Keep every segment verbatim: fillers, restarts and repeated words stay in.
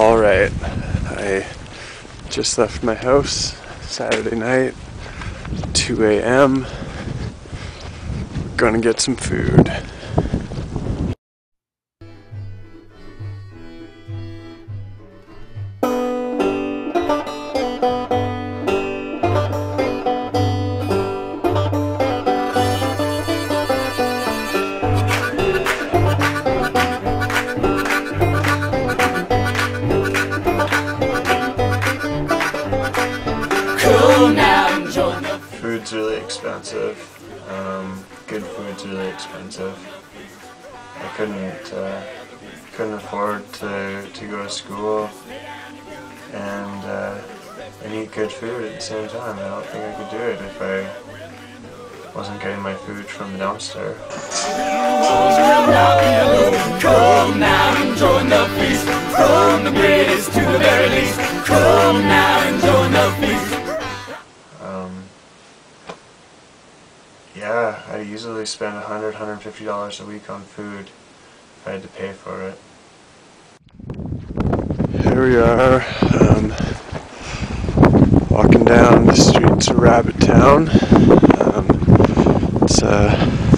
Alright, I just left my house Saturday night, two A M Gonna get some food. Food's really expensive. Um, good food's really expensive. I couldn't uh, couldn't afford to to go to school and uh, and eat good food at the same time. I don't think I could do it if I wasn't getting my food from the dumpster. Come now and join the feast, from the greatest to the very least. Come now and join the feast. Um, yeah, I usually spend one hundred, one hundred fifty dollars a week on food if I had to pay for it. Here we are, um, walking down the streets of Rabbit Town. Um, it's a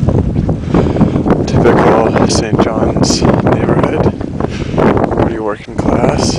typical Saint John's neighborhood, pretty working class,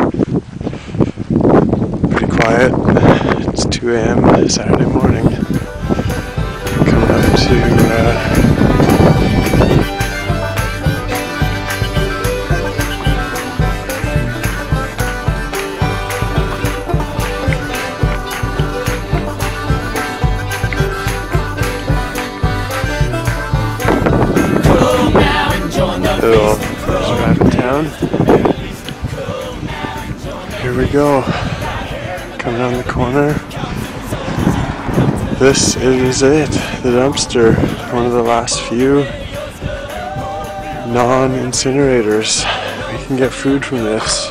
pretty quiet. It's two A M Saturday morning. Coming up to uh, little Rabbit Town. Here we go. Coming around the corner. This is it, the dumpster. One of the last few non-incinerators. We can get food from this.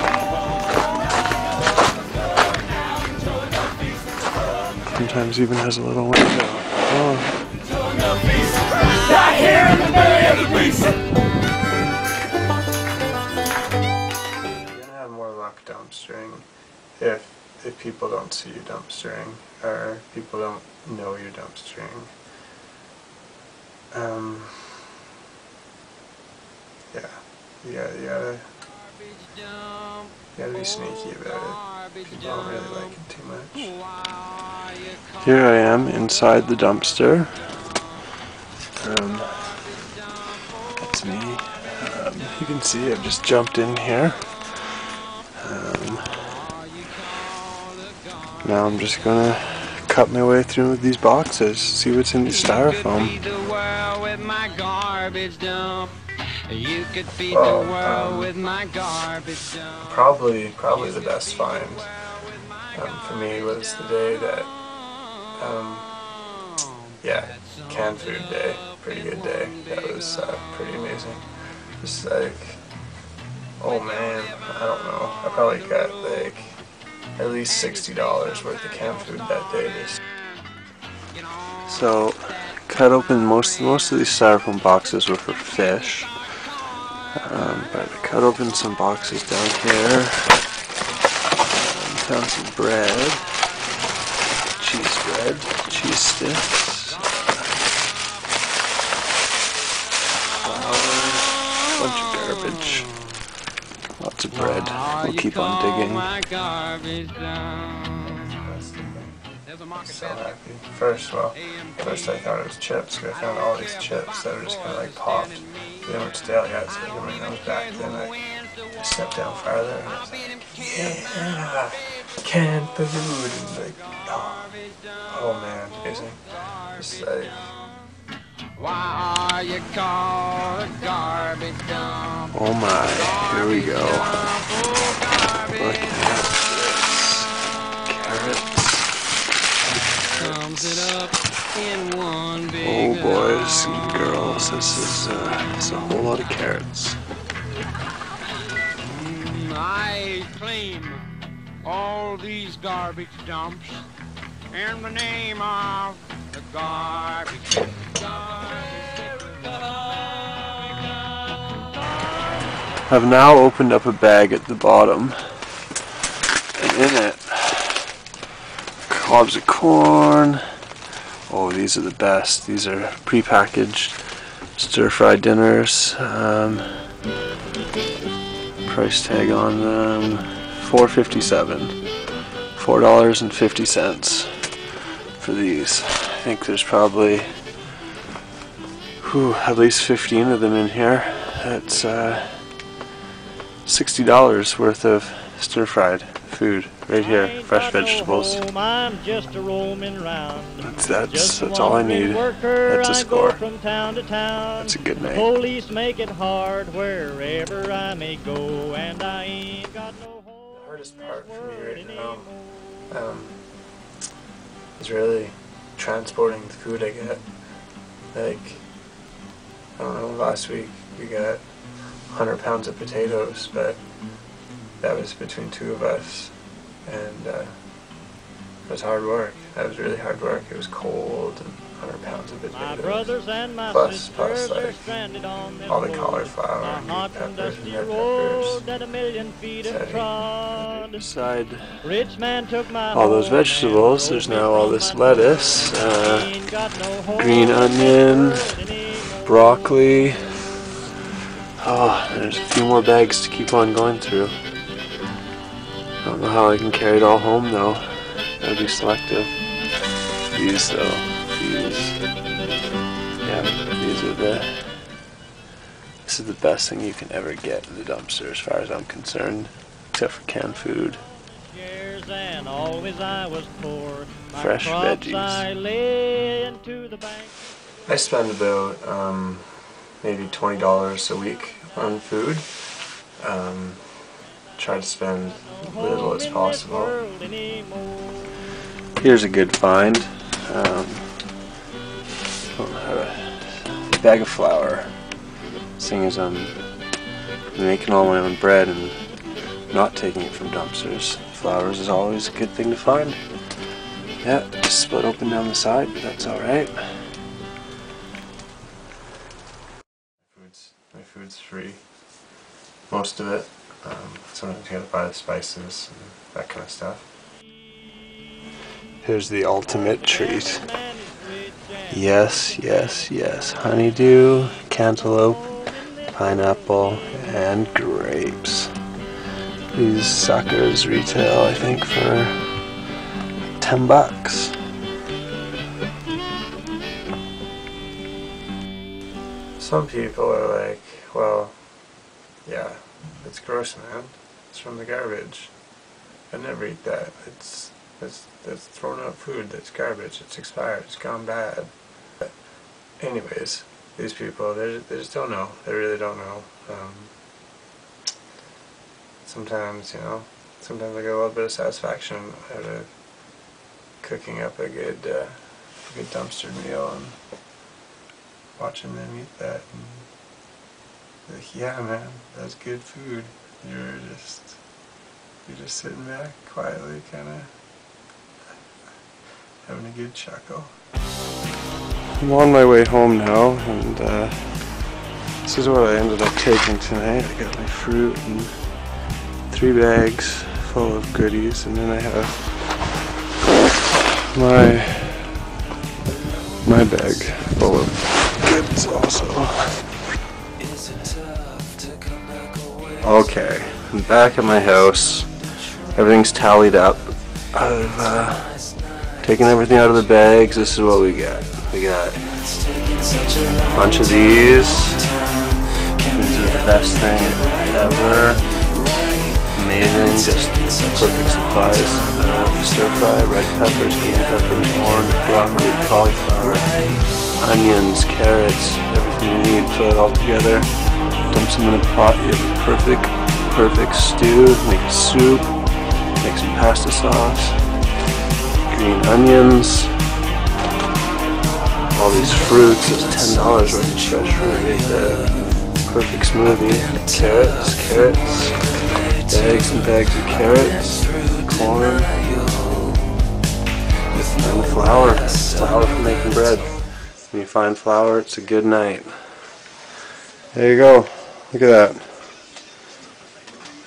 Sometimes even has a little window. Oh. You're gonna have more luck dumpstering if if people don't see you dumpstering, or people don't know you're dumpstering. Um, yeah, you gotta, you gotta, you gotta be sneaky about it. People don't really like it too much. Here I am inside the dumpster. Um, that's me. Um, you can see I've just jumped in here. Um, now I'm just gonna cut my way through these boxes, see what's in the styrofoam. Well, um, probably, probably the best find um, for me was the day that, um, yeah, canned food day. Pretty good day. That was uh, pretty amazing. Just like, oh man, I don't know. I probably got like at least sixty dollars worth of canned food that day. Just So, cut open most most of these styrofoam boxes were for fish. Um, but I cut open some boxes down here. Um, found some bread, cheese bread, cheese sticks. Bunch of garbage. Lots of bread. We'll keep on digging. so happy. First, well, first I thought it was chips, because I found all these chips that were just kind of like popped. They weren't stale yet, so I got my nose back. Then I stepped down farther and I was like, yeah, canned food. And like, oh, oh man, amazing. Just like, why are you called a garbage dump? Oh my, here we go. Look at this. Carrots. Sums it up in one big Oh boys and girls, this is uh, it's a whole lot of carrots. I claim all these garbage dumps in the name of the garbage. garbage, garbage. I've now opened up a bag at the bottom, and in it, cobs of corn. Oh, these are the best. These are pre-packaged stir-fried dinners. Um, price tag on them, four fifty-seven. Four dollars and fifty cents for these. I think there's probably whew, at least fifteen of them in here. That's uh, sixty dollars worth of stir-fried food right here. Fresh vegetables. That's that's that's all I need. That's a score. That's a good night. Police make it hard wherever I may go, and I ain't got no home. The hardest part for me right now um, is really transporting the food I get. Like, I don't know, last week we got one hundred pounds of potatoes, but that was between two of us, and uh, it was hard work. That was really hard work. It was cold, and one hundred pounds of potatoes, plus, plus like all the cauliflower, and green peppers, and red peppers. Beside all those vegetables, there's now all this lettuce, uh, green onion, broccoli. Oh, there's a few more bags to keep on going through. I don't know how I can carry it all home though. Gotta be selective. These though, these, yeah, these are the, this is the best thing you can ever get in the dumpster as far as I'm concerned, except for canned food. Fresh veggies. I spend about um, maybe twenty dollars a week on food. Um, try to spend as little as possible. Here's a good find. Um, I don't know how to, a bag of flour. Seeing as I'm making all my own bread and not taking it from dumpsters, flour is always a good thing to find. Yeah, just split open down the side, but that's alright. My food's free. Most of it. Um, sometimes you gotta buy the spices and that kind of stuff. Here's the ultimate treat. Yes, yes, yes. Honeydew, cantaloupe, pineapple, and grapes. These suckers retail, I think, for ten bucks. Some people are like, well, yeah, it's gross, man. It's from the garbage. I never eat that. It's that's that's thrown out food. That's garbage. It's expired. It's gone bad. But anyways, these people, they they just don't know. They really don't know. Um, sometimes, you know, sometimes I get a little bit of satisfaction out of cooking up a good uh, a good dumpster meal and watching them eat that. And like, yeah, man, that's good food. You're just you're just sitting back quietly, kind of having a good chuckle. I'm on my way home now, and uh, this is what I ended up taking tonight. I got my fruit and three bags full of goodies, and then I have my my bag full of goods also. Okay, I'm back at my house. Everything's tallied up. I've uh, taken everything out of the bags. This is what we got. We got a bunch of these. These are the best thing ever. Amazing, just perfect supplies. Uh, stir fry, red peppers, green peppers, orange, broccoli, cauliflower, onions, carrots, everything you need. Put it all together. Dump some in a pot. You have a perfect, perfect stew. Make a soup. Make some pasta sauce. Green onions. All these fruits. It's ten dollars worth of fresh fruit right there. Perfect smoothie. Carrots, carrots. Bags and bags of carrots. Corn. And flour. Flour for making bread. When you find flour, it's a good night. There you go. Look at that.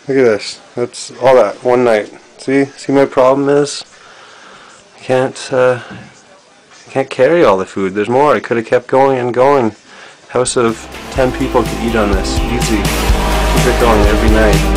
Look at this. That's all that one night. See, see, my problem is I can't, uh, I can't carry all the food. There's more. I could have kept going and going. House of ten people could eat on this, easy. Keep it going every night.